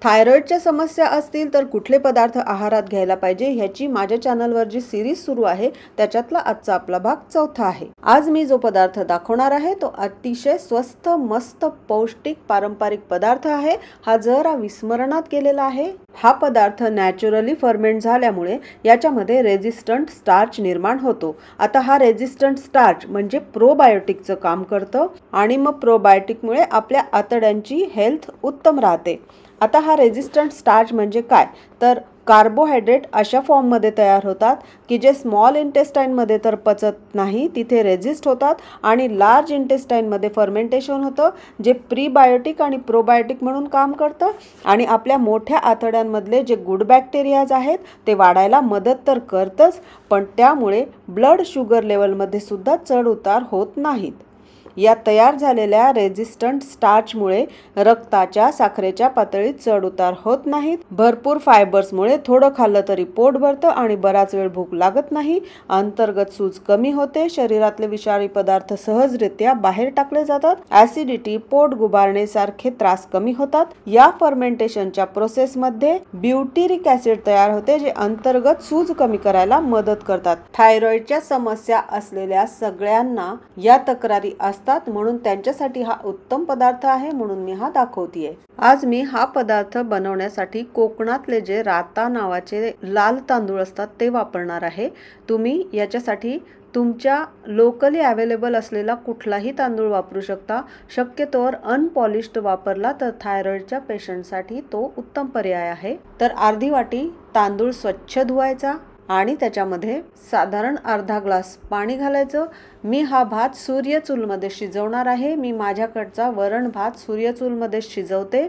थायरॉइडच्या समस्या असतील तर कुठले पदार्थ आहारात घ्यायला पाहिजे ह्याची माझ्या चॅनलवर जी सिरीज सुरू आहे त्याच्यातला आजचा आपला भाग 4था आहे। आज मी जो पदार्थ दाखवणार आहे तो अतिशय स्वस्त मस्त पौष्टिक पारंपरिक पदार्थ आहे। हा जरा विस्मरणात गेलेला आहे। हा पदार्थ नॅचरली फर्मेंट झाल्यामुळे याच्यामध्ये रेझिस्टंट स्टार्च निर्माण होतो। आता हा रेझिस्टंट स्टार्च म्हणजे प्रोबायोटिकचं काम करतं आणि मग प्रोबायोटिकमुळे आपल्या आतड्यांची हेल्थ उत्तम राहते। आता हा रेझिस्टंट स्टार्च म्हणजे काय तर कार्बोहायड्रेट अशा फॉर्म मध्ये तयार होतात की जे स्मॉल इंटेस्टाइन मध्ये तर पचत नाही, तिथे रेझिस्ट होतात आणि लार्ज इंटेस्टाइन मध्ये फर्मेंटेशन होतं जे प्रीबायोटिक आणि प्रोबायोटिक म्हणून काम करतं आणि आपल्या मोठ्या आतड्यांमधले जे गुड बॅक्टेरियाज आहेत ते वाढायला मदत तर करतच, पण त्यामुळे ब्लड शुगर लेवलमध्ये सुद्धा चढ उतार होत नाहीत। या तयार झालेल्या रेझिस्टंट स्टार्चमुळे रक्ताच्या साखरेच्या पातळीत चढ उतार होत नाहीत। भरपूर फायबर्समुळे थोडं खाल्लं तरी पोट भरतं आणि बराच वेळ भूक लागत नाही। अंतर्गत सूज कमी होते, शरीरातले विषारी पदार्थ सहजरित्या बाहेर टाकले जातात, ऍसिडिटी पोट गुबारणे सारखे त्रास कमी होतात। या फर्मेंटेशनच्या प्रोसेसमध्ये ब्युटिरिक ऍसिड तयार होते जे अंतर्गत सूज कमी करायला मदत करतात। थायरॉइडच्या समस्या असलेल्या सगळ्यांना या तक्रारी म्हणून त्यांच्यासाठी हा उत्तम पदार्थ आहे, म्हणून मी हा दाखवतेय। आज मी हा पदार्थ बनवण्यासाठी कोकणातले जे राता नावाचे लाल तांदूळ असतात ते वापरणार आहे। तुम्ही याच्यासाठी तुमच्या लोकली अवेलेबल असलेला कुठलाही तांदूळ वापरू शकता। शक्यतोवर अनपॉलिश्ड वापरला तर थायरॉइडच्या पेशंटसाठी तो उत्तम पर्याय आहे। तर अर्धी वाटी तांदूळ स्वच्छ धुवायचा आणि त्याच्यामध्ये साधारण अर्धा ग्लास पाणी घालायचं। मी हा भात सूर्यचूलमध्ये शिजवणार आहे। मी माझ्याकडचा वरण भात सूर्यचूलमध्ये शिजवते।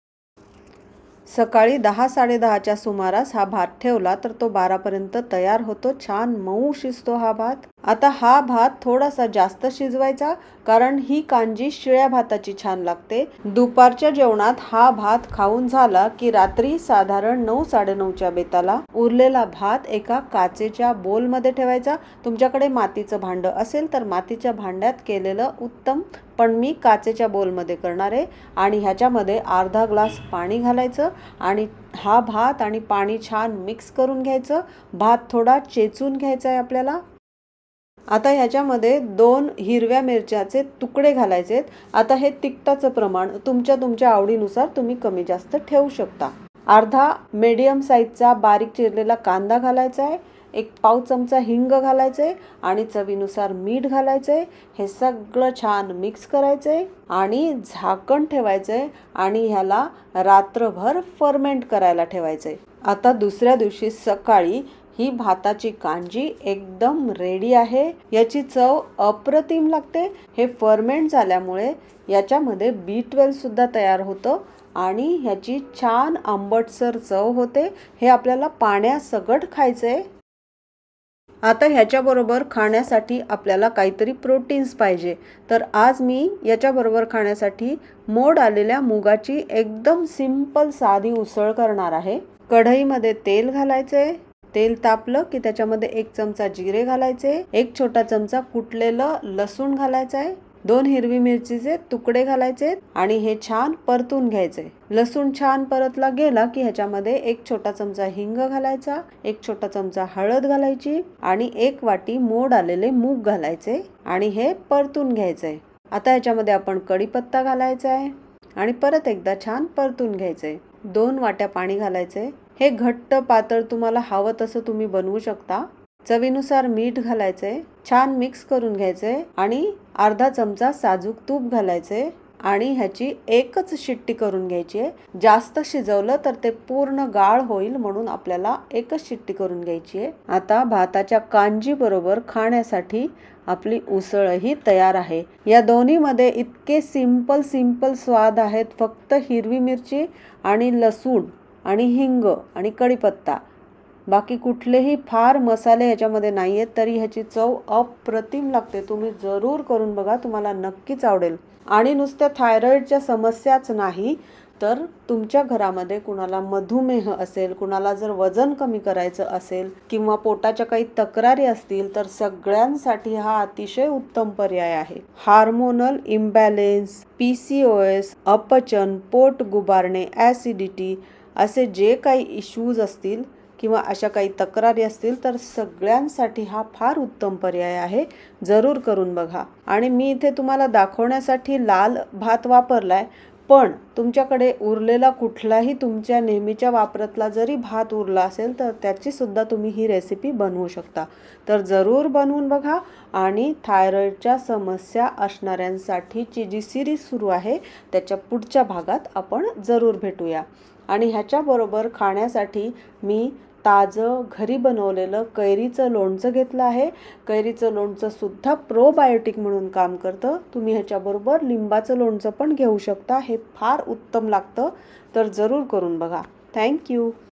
सकाळी 10-10:30च्या सुमारास हा भात ठेवला तर तो 12 पर्यंत तयार होतो। छान मऊ शिजतो हा भात। आता हा भात थोडासा जास्त शिजवायचा कारण ही कांजी शिळ्या भाताची छान लागते। दुपारच्या जेवणात हा भात खाऊन झाला की रात्री साधारण 9-9:30च्या बेताला उरलेला भात एका काचेच्या बोलमध्ये ठेवायचा। तुमच्याकडे मातीचं भांड असेल तर मातीच्या भांड्यात केलेलं उत्तम, पण मी काचेच्या बोलमध्ये करणार आहे आणि ह्याच्यामध्ये अर्धा ग्लास पाणी घालायचं आणि हा भात आणि पाणी छान मिक्स करून घ्यायचं। भात थोडा चेचून घ्यायचा आहे आपल्याला। आता ह्याच्यामध्ये 2 हिरव्या मिरच्याचे तुकडे घालायचेत। आता हे तिखटाचं प्रमाण तुमच्या आवडीनुसार तुम्ही कमी जास्त ठेवू शकता। अर्धा मीडियम साईजचा बारीक चिरलेला कांदा घालायचा आहे, 1 पाव चमचा हिंग घालायचे आणि चवीनुसार मीठ घालायचे। हे सगळं छान मिक्स करायचंय आणि झाकण ठेवायचंय आणि ह्याला रात्रभर फर्मेंट करायला ठेवायचंय। आता दुसऱ्या दिवशी सकाळी ही भाताची कांजी एकदम रेडी आहे। याची चव अप्रतिम लागते। हे फर्मेंट झाल्यामुळे याच्यामध्ये B12 सुद्धा तयार होतं आणि ह्याची छान आंबटसर चव होते। हे आपल्याला पाण्यासकट खायचंय। आता ह्याच्याबरोबर खाण्यासाठी आपल्याला काहीतरी प्रोटीन्स पाहिजे, तर आज मी याच्याबरोबर खाण्यासाठी मोड आलेल्या मुगाची एकदम सिंपल साधी उसळ करणार आहे। कढईमध्ये तेल घालायचे। तेल तापलं की त्याच्यामध्ये 1 चमचा जिरे घालायचे, 1 छोटा चमचा कुटलेलं लसूण घालायचं आहे, 2 हिरवी मिरचीचे तुकडे घालायचे आणि हे छान परतून घ्यायचे। लसूण छान परतला गेला की ह्याच्यामध्ये 1 छोटा चमचा हिंग घालायचा, 1 छोटा चमचा हळद घालायची आणि 1 वाटी मोड आलेले मूग घालायचे आणि हे परतून घ्यायचंय। आता ह्याच्यामध्ये आपण कढीपत्ता घालायचा आहे आणि परत एकदा छान परतून घ्यायचंय। 2 वाट्या पाणी घालायचंय। हे घट्ट पातळ तुम्हाला हवं तसं तुम्ही बनवू शकता। चवीनुसार मीठ घालायचे, छान मिक्स करून घ्यायचे आणि अर्धा चमचा साजूक तूप घालायचे आणि ह्याची एकच शिट्टी करून घ्यायची आहे। जास्त शिजवलं तर ते पूर्ण गाळ होईल, म्हणून आपल्याला एकच शिट्टी करून घ्यायची आहे। आता भाताच्या कांजी बरोबर खाण्यासाठी आपली उसळही तयार आहे। या दोन्हीमध्ये इतके सिंपल स्वाद आहेत, फक्त हिरवी मिरची आणि लसूण आणि हिंग आणि कढीपत्ता, बाकी कुठलेही फार मसाले ह्याच्यामध्ये नाही आहेत, तरी ह्याची चव अप्रतिम लागते। तुम्ही जरूर करून बघा, तुम्हाला नक्कीच आवडेल। आणि नुसत्या थायरॉइडच्या समस्याच नाही तर तुमच्या घरामध्ये कुणाला मधुमेह असेल, कुणाला जर वजन कमी करायचं असेल किंवा पोटाच्या काही तक्रारी असतील तर सगळ्यांसाठी हा अतिशय उत्तम पर्याय आहे. हार्मोनल इम्बॅलेन्स, PCOS, अपचन, पोट गुबारणे, ॲसिडिटी असे जे काही इश्यूज असतील किंवा अशा काही तक्रारी असतील तर सगळ्यांसाठी हा फार उत्तम पर्याय आहे. जरूर करून बघा. आणि मी इथे तुम्हाला दाखवण्यासाठी लाल भात वापरलाय, पण तुमच्याकडे उरलेला कुठलाही तुमच्या नेहमीच्या वापरातला जरी भात उरला असेल तर त्याची सुद्धा तुम्ही ही रेसिपी बनवू शकता. तर जरूर बनवून बघा. आणि थायरॉईडच्या समस्या असणाऱ्यांसाठीची जी सिरीज सुरू आहे त्याच्या पुढच्या भागात आपण जरूर भेटूया. आणि ह्याच्याबरोबर खाण्यासाठी मी ताजं घरी बनवलेलं कैरीचं लोणचं घेतलं आहे. कैरीचं लोणचं सुद्धा प्रोबायोटिक म्हणून काम करतं. तुम्ही ह्याच्याबरोबर लिंबाचं लोणचं पण घेऊ शकता. हे फार उत्तम लागतं. तर जरूर करून बघा. थँक्यू.